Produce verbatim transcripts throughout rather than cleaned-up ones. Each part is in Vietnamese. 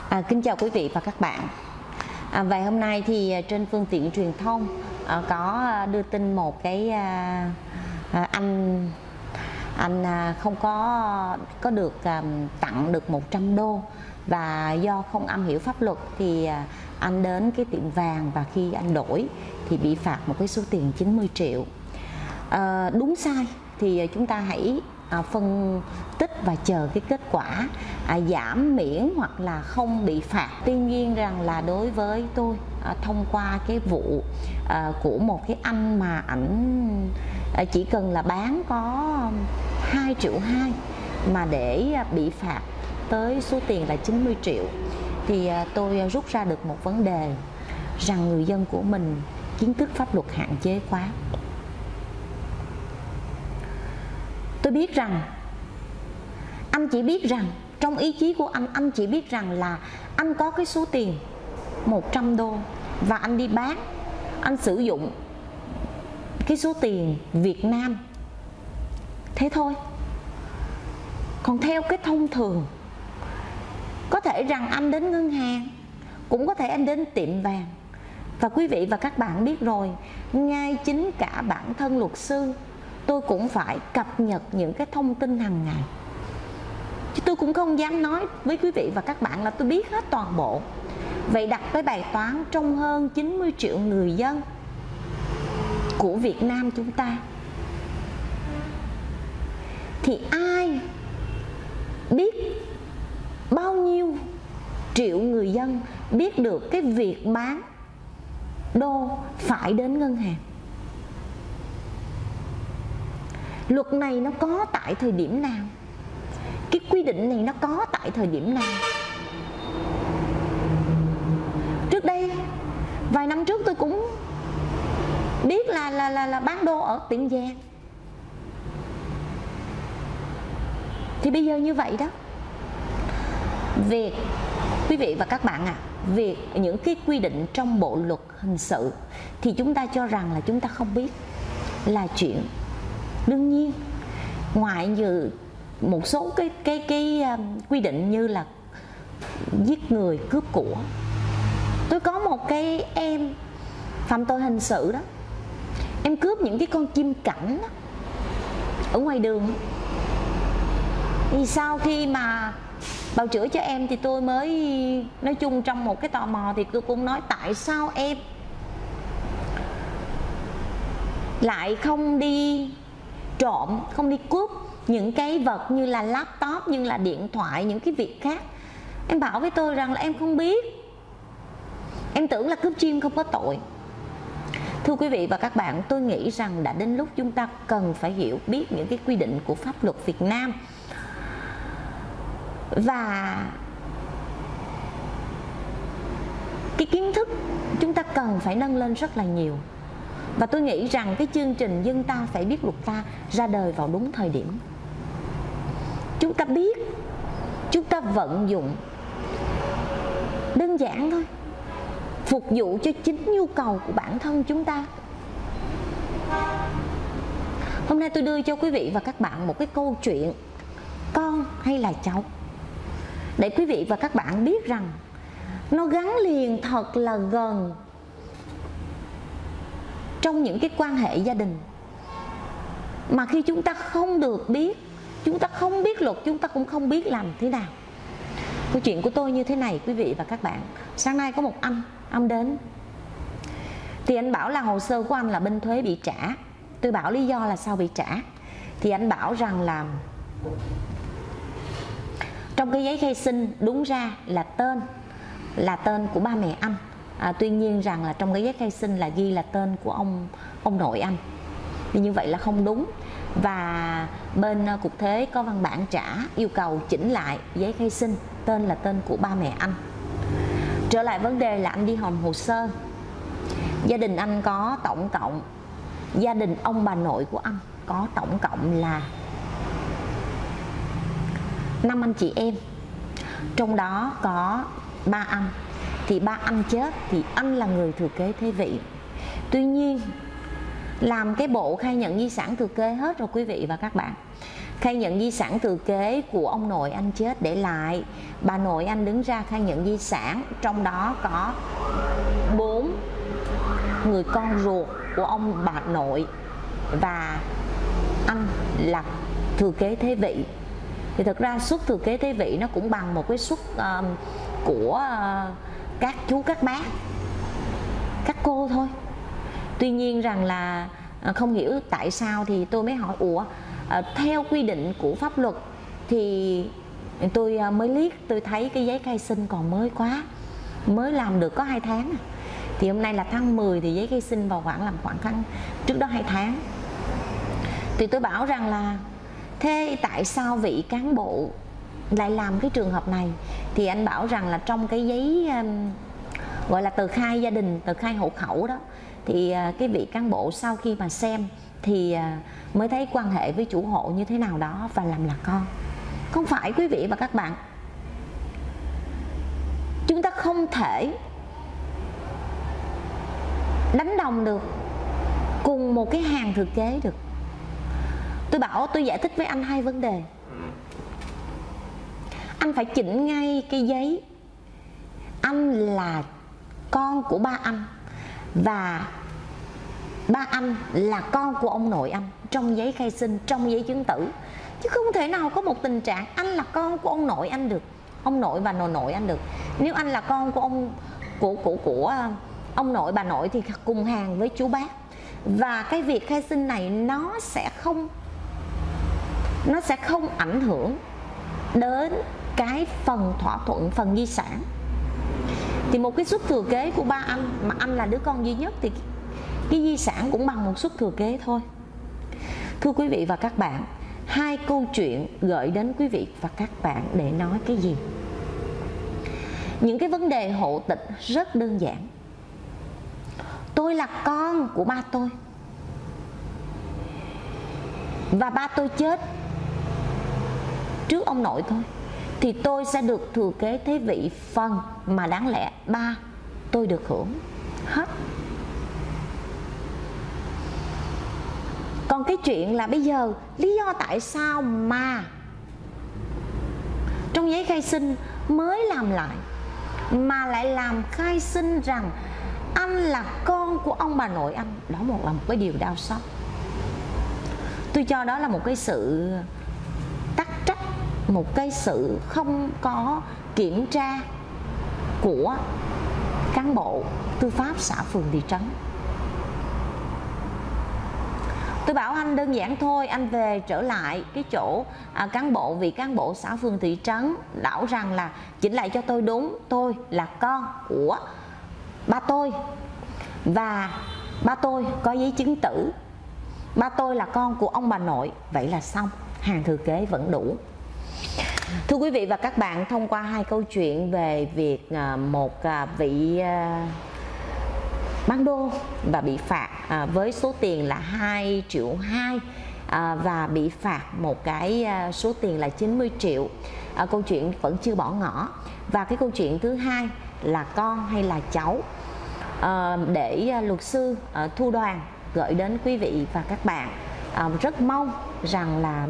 À, kính chào quý vị và các bạn. À, và hôm nay thì trên phương tiện truyền thông à, có đưa tin một cái à, à, anh anh à, không có có được à, tặng được một trăm đô, và do không am hiểu pháp luật thì à, anh đến cái tiệm vàng và khi anh đổi thì bị phạt một cái số tiền chín mươi triệu. À, đúng sai thì chúng ta hãy à, phân tích và chờ cái kết quả à, giảm miễn hoặc là không bị phạt. Tuy nhiên rằng là đối với tôi à, thông qua cái vụ à, của một cái anh mà ảnh à, chỉ cần là bán có hai triệu hai mà để à, bị phạt tới số tiền là chín mươi triệu, thì à, tôi rút ra được một vấn đề rằng người dân của mình kiến thức pháp luật hạn chế quá. Tôi biết rằng anh chỉ biết rằng trong ý chí của anh, anh chỉ biết rằng là anh có cái số tiền một trăm đô và anh đi bán, anh sử dụng cái số tiền Việt Nam, thế thôi. Còn theo cái thông thường, có thể rằng anh đến ngân hàng, cũng có thể anh đến tiệm vàng. Và quý vị và các bạn biết rồi, ngay chính cả bản thân luật sư tôi cũng phải cập nhật những cái thông tin hàng ngày, chứ tôi cũng không dám nói với quý vị và các bạn là tôi biết hết toàn bộ. Vậy đặt cái bài toán trong hơn chín mươi triệu người dân của Việt Nam chúng ta, thì ai biết bao nhiêu triệu người dân biết được cái việc bán đô phải đến ngân hàng? Luật này nó có tại thời điểm nào? Cái quy định này nó có tại thời điểm nào? Trước đây vài năm trước tôi cũng biết là là là, là bán đô ở tiệm vàng. Thì bây giờ như vậy đó. Việc quý vị và các bạn ạ, à, việc những cái quy định trong bộ luật hình sự thì chúng ta cho rằng là chúng ta không biết là chuyện đương nhiên. Ngoại trừ một số cái cái cái um, quy định như là giết người, cướp của. Tôi có một cái em phạm tội hình sự đó, em cướp những cái con chim cảnh đó, ở ngoài đường. Thì sau khi mà bào chữa cho em thì tôi mới nói chung trong một cái tò mò thì tôi cũng nói tại sao em lại không đi trộm, không đi cướp những cái vật như là laptop, như là điện thoại, những cái việc khác. Em bảo với tôi rằng là em không biết, em tưởng là cướp chim không có tội. Thưa quý vị và các bạn, tôi nghĩ rằng đã đến lúc chúng ta cần phải hiểu biết những cái quy định của pháp luật Việt Nam, và cái kiến thức chúng ta cần phải nâng lên rất là nhiều. Và tôi nghĩ rằng cái chương trình Dân Ta Phải Biết Luật Ta ra đời vào đúng thời điểm. Chúng ta biết, chúng ta vận dụng đơn giản thôi, phục vụ cho chính nhu cầu của bản thân chúng ta. Hôm nay tôi đưa cho quý vị và các bạn một cái câu chuyện con hay là cháu, để quý vị và các bạn biết rằng nó gắn liền thật là gần trong những cái quan hệ gia đình. Mà khi chúng ta không được biết, chúng ta không biết luật, chúng ta cũng không biết làm thế nào. Câu chuyện của tôi như thế này quý vị và các bạn. Sáng nay có một anh, anh đến thì anh bảo là hồ sơ của anh là bên thuế bị trả. Tôi bảo lý do là sao bị trả, thì anh bảo rằng là trong cái giấy khai sinh đúng ra là tên là tên của ba mẹ anh, à, tuy nhiên rằng là trong cái giấy khai sinh là ghi là tên của ông ông nội anh, thì như vậy là không đúng. Và bên uh, cục thuế có văn bản trả yêu cầu chỉnh lại giấy khai sinh, tên là tên của ba mẹ anh. Trở lại vấn đề là anh đi hòm hồ sơ. Gia đình anh có tổng cộng, gia đình ông bà nội của anh có tổng cộng là năm anh chị em. Trong đó có ba anh, thì ba anh chết thì anh là người thừa kế thế vị. Tuy nhiên làm cái bộ khai nhận di sản thừa kế hết rồi quý vị và các bạn. khai nhận di sản thừa kế của ông nội anh chết để lại. Bà nội anh đứng ra khai nhận di sản, trong đó có bốn người con ruột của ông bà nội và anh là thừa kế thế vị. Thì thực ra suất thừa kế thế vị nó cũng bằng một cái suất uh, của uh, các chú các bác, các cô thôi. Tuy nhiên rằng là uh, không hiểu tại sao thì tôi mới hỏi ủa uh, theo quy định của pháp luật thì tôi uh, mới liếc tôi thấy cái giấy khai sinh còn mới quá, mới làm được có hai tháng. Thì hôm nay là tháng mười thì giấy khai sinh vào khoảng làm khoảng tháng trước đó hai tháng. Thì tôi bảo rằng là thế tại sao vị cán bộ lại làm cái trường hợp này? Thì anh bảo rằng là trong cái giấy um, gọi là tờ khai gia đình, tờ khai hộ khẩu đó, thì uh, cái vị cán bộ sau khi mà xem thì uh, mới thấy quan hệ với chủ hộ như thế nào đó và làm là con. Không phải quý vị và các bạn, chúng ta không thể đánh đồng được cùng một cái hàng thừa kế được. Tôi bảo tôi giải thích với anh hai vấn đề. Anh phải chỉnh ngay cái giấy anh là con của ba anh và ba anh là con của ông nội anh trong giấy khai sinh, trong giấy chứng tử. Chứ không thể nào có một tình trạng anh là con của ông nội anh được, ông nội và nội nội anh được. Nếu anh là con của ông của của của ông nội bà nội thì cùng hàng với chú bác. Và cái việc khai sinh này nó sẽ không nó sẽ không ảnh hưởng đến cái phần thỏa thuận, phần di sản. Thì một cái suất thừa kế của ba anh mà anh là đứa con duy nhất thì cái di sản cũng bằng một suất thừa kế thôi. Thưa quý vị và các bạn, hai câu chuyện gợi đến quý vị và các bạn để nói cái gì? Những cái vấn đề hộ tịch rất đơn giản. Tôi là con của ba tôi và ba tôi chết trước ông nội tôi, thì tôi sẽ được thừa kế thế vị phần mà đáng lẽ ba tôi được hưởng hết. Còn cái chuyện là bây giờ lý do tại sao mà trong giấy khai sinh mới làm lại mà lại làm khai sinh rằng anh là con của ông bà nội anh, đó một là một cái điều đau xót. Tôi cho đó là một cái sự tắc trách, một cái sự không có kiểm tra của cán bộ tư pháp xã phường thị trấn. Tôi bảo anh đơn giản thôi, anh về trở lại cái chỗ à, cán bộ, vị cán bộ xã phường thị trấn bảo rằng là chỉnh lại cho tôi đúng, tôi là con của ba tôi và ba tôi có giấy chứng tử, ba tôi là con của ông bà nội, vậy là xong, hàng thừa kế vẫn đủ. Thưa quý vị và các bạn, thông qua hai câu chuyện về việc à, một à, vị à, bán đô và bị phạt à, với số tiền là hai triệu hai à, và bị phạt một cái à, số tiền là chín mươi triệu. À, câu chuyện vẫn chưa bỏ ngỏ. Và cái câu chuyện thứ hai là con hay là cháu, à, để à, luật sư à, Thu Đoàn gửi đến quý vị và các bạn. À, rất mong rằng là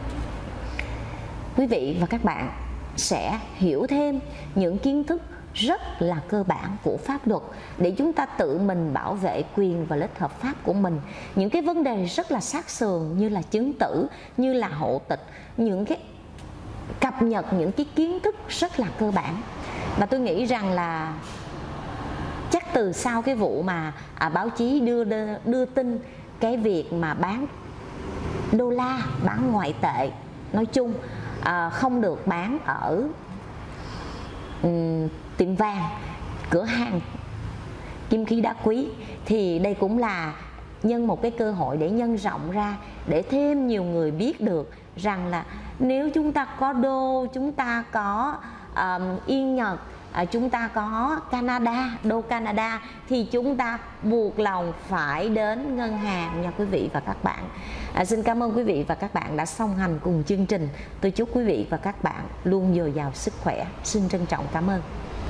quý vị và các bạn sẽ hiểu thêm những kiến thức rất là cơ bản của pháp luật để chúng ta tự mình bảo vệ quyền và lợi ích hợp pháp của mình. Những cái vấn đề rất là sát sườn như là chứng tử, như là hộ tịch, những cái cập nhật những cái kiến thức rất là cơ bản. Và tôi nghĩ rằng là chắc từ sau cái vụ mà à, báo chí đưa, đưa đưa tin cái việc mà bán đô la, bán ngoại tệ nói chung à, không được bán ở um, tiệm vàng, cửa hàng kim khí đá quý, thì đây cũng là nhân một cái cơ hội để nhân rộng ra, để thêm nhiều người biết được rằng là nếu chúng ta có đô, chúng ta có um, yên Nhật, à, chúng ta có Canada, đô Canada, thì chúng ta buộc lòng phải đến ngân hàng nha quý vị và các bạn. À, xin cảm ơn quý vị và các bạn đã song hành cùng chương trình. Tôi chúc quý vị và các bạn luôn dồi dào sức khỏe. Xin trân trọng cảm ơn.